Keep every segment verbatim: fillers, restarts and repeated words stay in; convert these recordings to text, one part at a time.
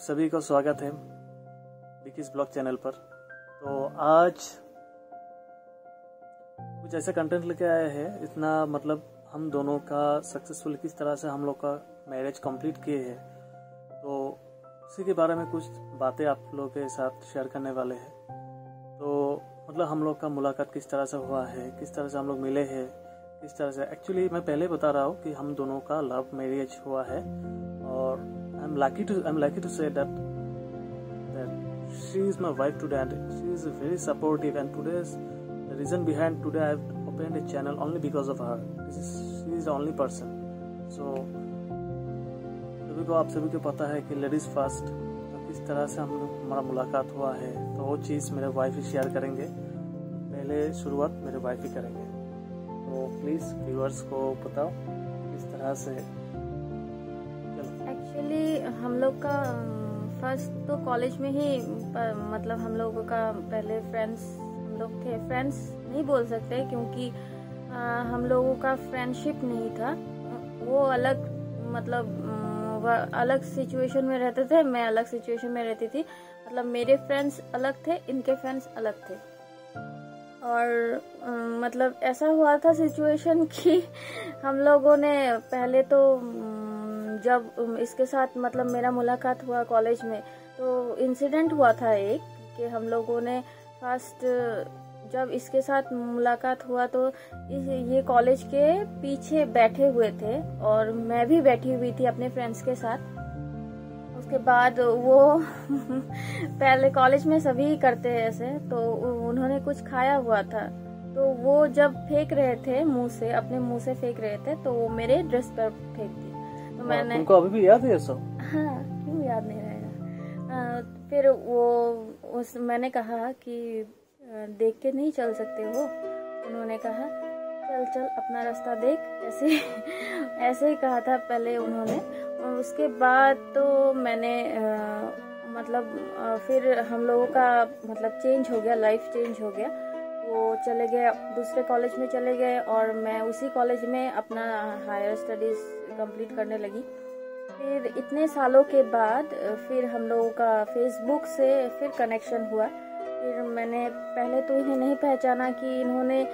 सभी को स्वागत है विकीज ब्लॉग चैनल पर। तो आज कुछ ऐसा कंटेंट लेके आया है, इतना मतलब हम दोनों का सक्सेसफुल किस तरह से हम लोग का मैरिज कंप्लीट किए हैं, तो उसी के बारे में कुछ बातें आप लोगों के साथ शेयर करने वाले हैं। तो मतलब हम लोग का मुलाकात किस तरह से हुआ है, किस तरह से हम लोग मिले हैं, किस तरह से। एक्चुअली मैं पहले बता रहा हूँ कि हम दोनों का लव मैरिज हुआ है और I am lucky to I am lucky to say that that she is my wife today and she is very supportive and today the reason behind today I have opened a channel only because of her. This is she is the only person. So सभी को आप सभी को पता है कि ladies first, तो किस तरह से हम हमारा मुलाकात हुआ है तो वो चीज़ मेरे वाइफ ही शेयर करेंगे। पहले शुरुआत मेरे वाइफ ही करेंगे, तो प्लीज व्यूअर्स को बताओ किस तरह से। एक्चुअली हम लोग का फर्स्ट तो कॉलेज में ही मतलब हम लोगों का पहले फ्रेंड्स हम लोग थे। फ्रेंड्स नहीं बोल सकते क्योंकि आ, हम लोगों का फ्रेंडशिप नहीं था। वो अलग मतलब वो अलग सिचुएशन में रहते थे, मैं अलग सिचुएशन में रहती थी। मतलब मेरे फ्रेंड्स अलग थे, इनके फ्रेंड्स अलग थे। और मतलब ऐसा हुआ था सिचुएशन कि हम लोगों ने पहले तो जब इसके साथ मतलब मेरा मुलाकात हुआ कॉलेज में, तो इंसिडेंट हुआ था एक कि हम लोगों ने फर्स्ट जब इसके साथ मुलाकात हुआ तो इस ये कॉलेज के पीछे बैठे हुए थे और मैं भी बैठी हुई थी अपने फ्रेंड्स के साथ। उसके बाद वो पहले कॉलेज में सभी करते हैं ऐसे, तो उन्होंने कुछ खाया हुआ था, तो वो जब फेंक रहे थे मुंह से, अपने मुंह से फेंक रहे थे, तो वो मेरे ड्रेस पर फेंक दी। तो मैंने तुमको अभी भी याद है सब? हाँ, क्यों याद नहीं रहेगा। फिर वो उस मैंने कहा कि देख के नहीं चल सकते हो। उन्होंने कहा चल चल अपना रास्ता देख, ऐसे ऐसे ही कहा था पहले उन्होंने। और उसके बाद तो मैंने आ, मतलब आ, फिर हम लोगों का मतलब चेंज हो गया, लाइफ चेंज हो गया। वो चले गए दूसरे कॉलेज में चले गए और मैं उसी कॉलेज में अपना हायर स्टडीज कंप्लीट करने लगी। फिर इतने सालों के बाद फिर हम लोगों का फेसबुक से फिर कनेक्शन हुआ। फिर मैंने पहले तो इन्हें नहीं पहचाना कि इन्होंने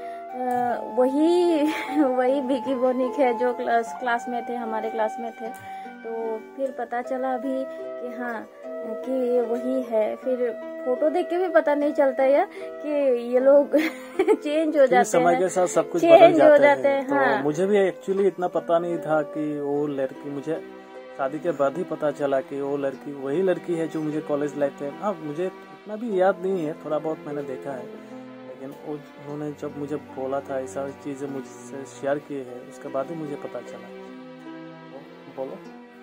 वही वही विकी बोनिक है जो क्लास क्लास में थे, हमारे क्लास में थे। तो फिर पता चला अभी कि हाँ कि ये वही है। फिर फोटो देख के भी पता नहीं चलता यार कि ये लोग चेंज हो जाते हैं, समय के साथ सब कुछ चेंज बदल हो जाते जाते हैं। हैं। तो हाँ। मुझे भी एक्चुअली इतना पता नहीं था कि वो लड़की, मुझे शादी के बाद ही पता चला कि वो लड़की वही लड़की है जो मुझे कॉलेज लाइफ में। हाँ, मुझे इतना भी याद नहीं है, थोड़ा बहुत मैंने देखा है, लेकिन उन्होंने जब मुझे बोला था ऐसा चीजें मुझसे शेयर किए हैं, उसके बाद ही मुझे पता चला। तो बोलो।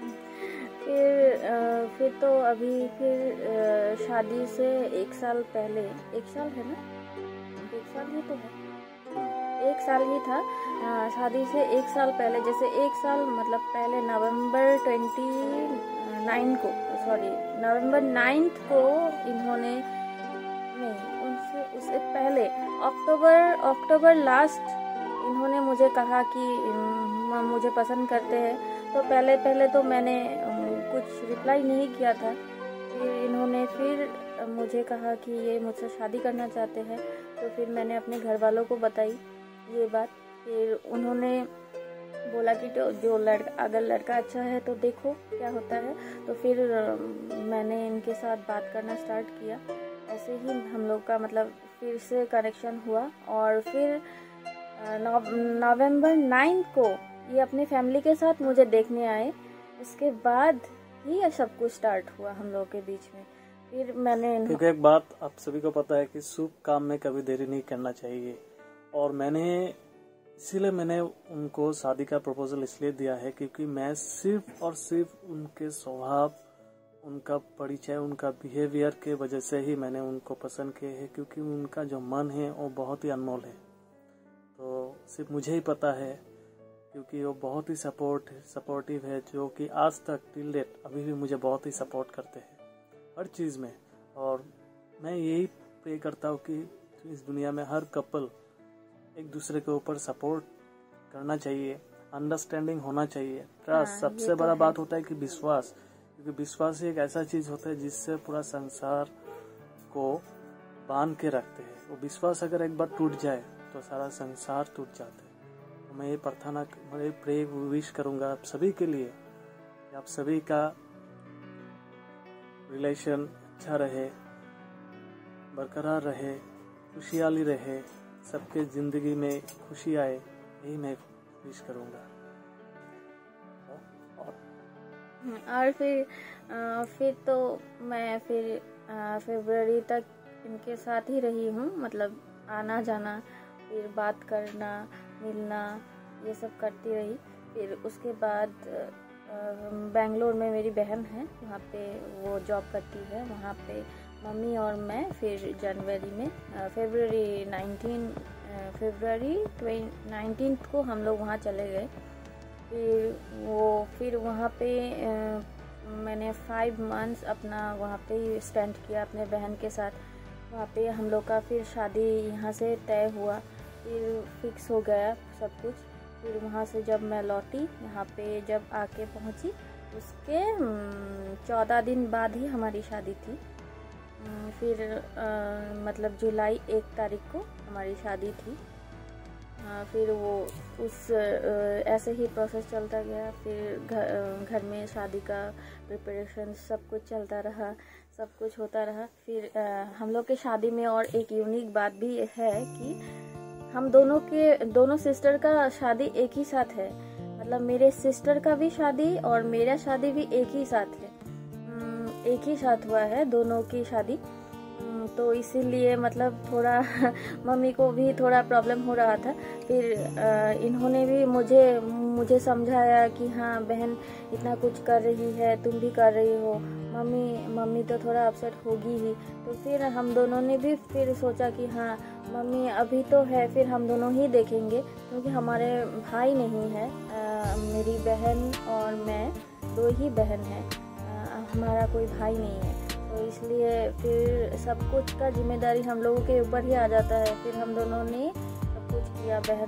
फिर फिर तो अभी फिर शादी से एक साल पहले, एक साल है ना, एक साल ही तो है, एक साल ही था शादी से एक साल पहले। जैसे एक साल मतलब पहले नवंबर ट्वेंटी नाइन को सॉरी नवंबर नाइन्थ को इन्होंने नहीं उनसे उससे पहले अक्टूबर अक्टूबर लास्ट इन्होंने मुझे कहा कि मुझे पसंद करते हैं। तो पहले पहले तो मैंने कुछ रिप्लाई नहीं किया था। फिर इन्होंने फिर मुझे कहा कि ये मुझसे शादी करना चाहते हैं। तो फिर मैंने अपने घर वालों को बताई ये बात। फिर उन्होंने बोला कि तो जो लड़का अगर लड़का अच्छा है तो देखो क्या होता है। तो फिर मैंने इनके साथ बात करना स्टार्ट किया। ऐसे ही हम लोग का मतलब फिर से कनेक्शन हुआ। और फिर नवंबर नाइन्थ को ये अपनी फैमिली के साथ मुझे देखने आए। इसके बाद ही सब कुछ स्टार्ट हुआ हम लोग के बीच में। फिर मैंने क्योंकि एक बात आप सभी को पता है कि शुभ काम में कभी देरी नहीं करना चाहिए, और मैंने इसीलिए मैंने उनको शादी का प्रपोजल इसलिए दिया है क्योंकि मैं सिर्फ और सिर्फ उनके स्वभाव, उनका परिचय, उनका बिहेवियर के वजह से ही मैंने उनको पसंद किए हैं, क्योंकि उनका जो मन है वो बहुत ही अनमोल है। तो सिर्फ मुझे ही पता है, क्योंकि वो बहुत ही सपोर्ट सपोर्टिव है, जो कि आज तक टिल डेट अभी भी मुझे बहुत ही सपोर्ट करते हैं हर चीज़ में। और मैं यही प्रे करता हूँ कि इस दुनिया में हर कपल एक दूसरे के ऊपर सपोर्ट करना चाहिए, अंडरस्टैंडिंग होना चाहिए, ट्रस्ट। हाँ, सबसे तो बड़ा है। बात होता है कि विश्वास। क्योंकि विश्वास ही एक ऐसा चीज होता है जिससे पूरा संसार को बांध के रखते हैं। वो विश्वास अगर एक बार टूट जाए तो सारा संसार टूट जाता है। तो मैं ये प्रार्थना, मैं प्रे विश करूंगा आप सभी के लिए कि आप सभी का रिलेशन अच्छा रहे, बरकरार रहे, खुशहाली रहे, सबके जिंदगी में खुशी आए, यही मैं विश करूंगा। और फिर आ, फिर तो मैं फिर फरवरी तक इनके साथ ही रही हूँ, मतलब आना जाना, फिर बात करना, मिलना, ये सब करती रही। फिर उसके बाद बेंगलोर में मेरी बहन है, वहाँ पे वो जॉब करती है, वहाँ पे मम्मी और मैं फिर जनवरी में फरवरी नाइनटीन फरवरी नाइनटीन को हम लोग वहाँ चले गए। फिर वो फिर वहाँ पे आ, मैंने फाइव मंथ्स अपना वहाँ पे स्पेंड किया अपने बहन के साथ। वहाँ पे हम लोग का फिर शादी यहाँ से तय हुआ, फिर फिक्स हो गया सब कुछ। फिर वहाँ से जब मैं लौटी, यहाँ पे जब आके पहुँची, उसके चौदह दिन बाद ही हमारी शादी थी। फिर आ, मतलब जुलाई एक तारीख को हमारी शादी थी। आ, फिर वो उस आ, ऐसे ही प्रोसेस चलता गया। फिर घर घर में शादी का प्रिपरेशन सब कुछ चलता रहा, सब कुछ होता रहा। फिर आ, हम लोग के शादी में और एक यूनिक बात भी है कि हम दोनों के दोनों सिस्टर का शादी एक ही साथ है। मतलब मेरे सिस्टर का भी शादी और मेरा शादी भी एक ही साथ है, एक ही साथ हुआ है दोनों की शादी। तो इसीलिए मतलब थोड़ा मम्मी को भी थोड़ा प्रॉब्लम हो रहा था। फिर इन्होंने भी मुझे मुझे समझाया कि हाँ बहन इतना कुछ कर रही है, तुम भी कर रही हो, मम्मी मम्मी तो थोड़ा अपसेट होगी ही। तो फिर हम दोनों ने भी फिर सोचा कि हाँ मम्मी अभी तो है, फिर हम दोनों ही देखेंगे, क्योंकि हमारे भाई नहीं है। आ, मेरी बहन और मैं दो ही बहन हैं, हमारा कोई भाई नहीं है। तो इसलिए फिर सब कुछ का जिम्मेदारी हम लोगों के ऊपर ही आ जाता है। फिर हम दोनों ने सब कुछ किया। बहन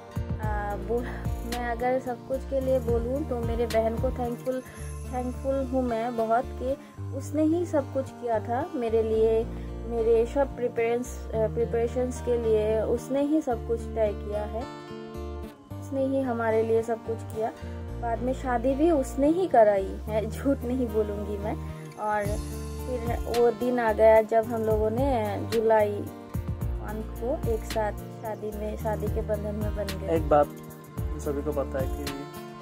आ, बोल मैं अगर सब कुछ के लिए बोलूँ तो मेरे बहन को थैंकफुल थैंकफुल हूँ मैं बहुत, कि उसने ही सब कुछ किया था मेरे लिए। मेरे सब प्रिपरेशंस प्रिपरेशंस के लिए उसने ही सब कुछ तय किया है, उसने ही हमारे लिए सब कुछ किया। बाद में शादी भी उसने ही कराई है, झूठ नहीं बोलूँगी मैं। और फिर वो दिन आ गया जब हम लोगों ने जुलाई वन को एक साथ शादी में शादी के बंधन में बन गए। एक बात हम सभी को पता है कि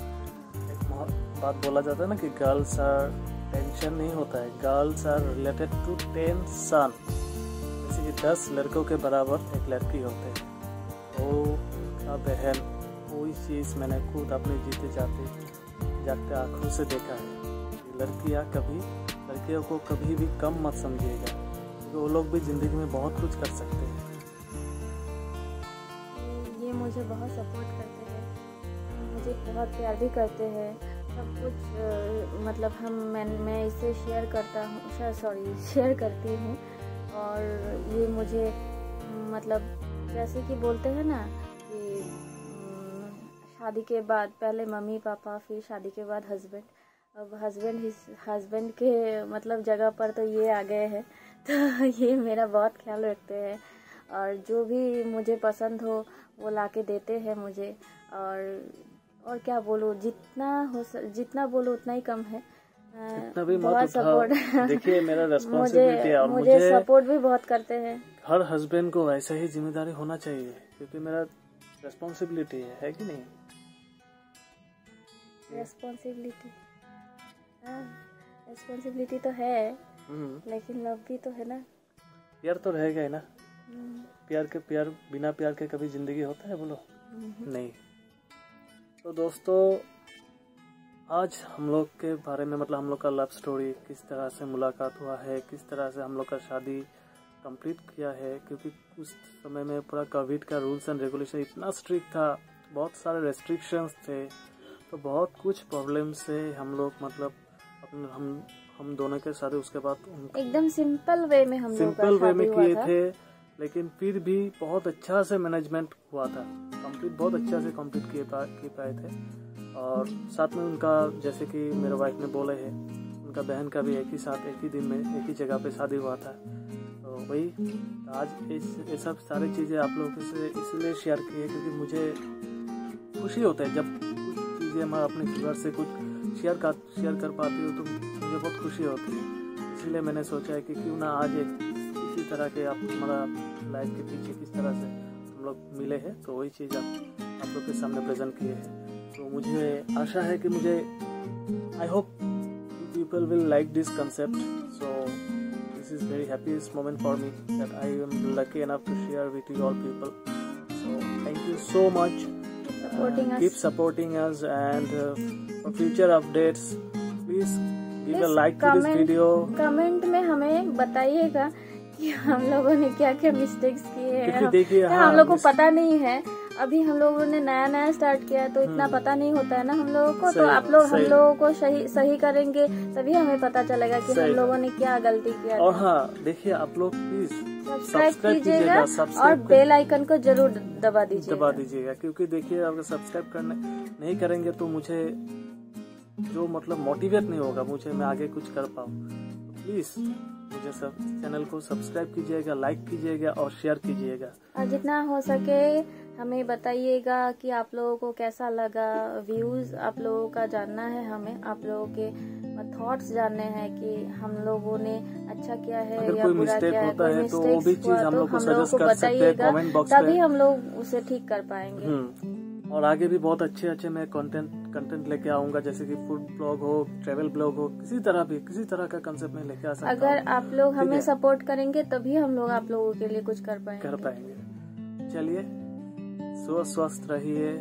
एक बात बोला जाता है ना कि गर्ल्स आर टेंशन नहीं होता है, girls are related to tension. जैसे कि दस लड़कों के बराबर एक लड़की होते हैं। तो का बहन वही चीज़ मैंने खुद अपने जीते जाते जागते आँखों से देखा है। लड़कियाँ कभी लड़कियों को कभी भी कम मत समझिएगा, क्योंकि वो लोग भी ज़िंदगी में बहुत कुछ कर सकते हैं। ये मुझे बहुत सपोर्ट करते हैं, मुझे बहुत प्यार भी करते हैं, सब कुछ आ, मतलब हम मैं मैं इसे शेयर करता हूँ सॉरी शेयर करती हूँ। और ये मुझे मतलब जैसे कि बोलते हैं ना कि शादी के बाद पहले मम्मी पापा, फिर शादी के बाद हस्बैंड। अब हस्बैंड हस्बैंड के मतलब जगह पर तो ये आ गए हैं। तो ये मेरा बहुत ख्याल रखते हैं, और जो भी मुझे पसंद हो वो लाके देते हैं मुझे। और और क्या बोलूँ, जितना हो जितना बोलो उतना ही कम है। इतना भी बहुत सपोर्ट देखिए मेरा रेस्पॉन्सिबिलिटी है, और मुझे मुझे सपोर्ट भी बहुत करते हैं। हर हस्बैंड को ऐसा ही जिम्मेदारी होना चाहिए, क्योंकि मेरा रेस्पॉन्सिबिलिटी है, है कि नहीं? रेस्पॉन्सिबिलिटी रेस्पॉन्सिबिलिटी तो है, लेकिन लव भी तो है ना। प्यार तो रहेगा ही ना। प्यार के प्यार बिना प्यार के कभी जिंदगी होता है बोलो? नहीं। तो दोस्तों आज हम लोग के बारे में मतलब हम लोग का लव स्टोरी, किस तरह से मुलाकात हुआ है, किस तरह से हम लोग का शादी कंप्लीट किया है। क्योंकि उस समय में पूरा कोविड का रूल्स एंड रेगुलेशन इतना स्ट्रिक्ट था, बहुत सारे रेस्ट्रिक्शंस थे, तो बहुत कुछ प्रॉब्लम से हम लोग मतलब अपने हम हम दोनों के साथ उसके बाद एकदम सिंपल वे में हम लोग सिंपल वे में किए थे, लेकिन फिर भी बहुत अच्छा से मैनेजमेंट हुआ था, कंप्लीट बहुत अच्छा से कंप्लीट किए पाए किए पाए थे। और साथ में उनका जैसे कि मेरे वाइफ ने बोले हैं, उनका बहन का भी एक ही साथ एक ही दिन में एक ही जगह पे शादी हुआ था। तो वही आज इस ये सब सारी चीज़ें आप लोगों से इसलिए शेयर की है क्योंकि मुझे खुशी होता है जब कुछ चीज़ें मैं अपने व्यूअर से कुछ शेयर कर शेयर कर पाती हूँ तो मुझे बहुत खुशी होती है। इसलिए मैंने सोचा है कि क्यों ना आज एक इसी तरह के आप हमारा लाइफ के पीछे किस तरह से हम लोग मिले हैं तो वही चीज़ आप आप लोग के सामने प्रेजेंट किए हैं। तो मुझे आशा है कि मुझे I hope people will like this concept. So this is very happiest moment for me that I am lucky enough to share with you all people. So thank you so much, keep supporting us and for future updates please give a like to this video. Comment में हमें बताइएगा कि हम लोगों ने क्या क्या mistakes किए हैं। देखिए हम, हम लोग को पता नहीं है, अभी हम लोगों ने नया नया स्टार्ट किया है तो इतना पता नहीं होता है ना हम लोगों को। तो आप लोग हम लोगों को सही सही करेंगे तभी हमें पता चलेगा कि हम लोगों ने क्या गलती किया। और हाँ देखिए आप लोग प्लीज सब्सक्राइब कीजिएगा और बेल आइकन को जरूर दबा दीजिएगा दबा दीजिएगा क्योंकि देखिए अगर सब्सक्राइब करने नहीं करेंगे तो मुझे जो मतलब मोटिवेट नहीं होगा मुझे मैं आगे कुछ कर पाऊँ। प्लीज मुझे सब चैनल को सब्सक्राइब कीजिएगा, लाइक कीजिएगा और शेयर कीजिएगा। और जितना हो सके हमें बताइएगा कि आप लोगों को कैसा लगा। व्यूज आप लोगों का जानना है, हमें आप लोगों के थॉट्स जानने हैं कि हम लोगों ने अच्छा किया है या बुरा किया है। कोई मिस्टेक्स हुआ तो हम लोग को बताइएगा तभी हम लोग उसे ठीक कर पाएंगे। और आगे भी बहुत अच्छे अच्छे मैं कंटेंट कंटेंट लेके आऊंगा जैसे कि फूड ब्लॉग हो, ट्रेवल ब्लॉग हो, किसी तरह भी किसी तरह का कंसेप्ट में लेके आ सकता हूं। अगर आप लोग हमें सपोर्ट करेंगे तभी हम लोग आप लोगों के लिए कुछ कर पाएंगे कर पाएंगे। चलिए स्वस्थ रहिए,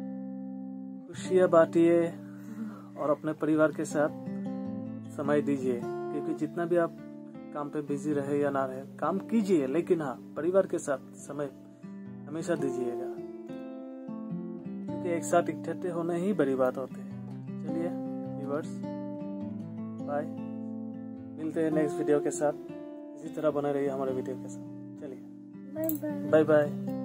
खुशियाँ बांटिए और अपने परिवार के साथ समय दीजिए क्योंकि जितना भी आप काम पे बिजी रहे या ना रहे काम कीजिए लेकिन हाँ परिवार के साथ समय हमेशा दीजिएगा क्योंकि एक साथ इकट्ठे होना ही बड़ी बात होती है। चलिए व्यूअर्स बाय, मिलते हैं नेक्स्ट वीडियो के साथ। इसी तरह बने रहिए हमारे वीडियो के साथ। चलिए बाय बाय बाय बाय।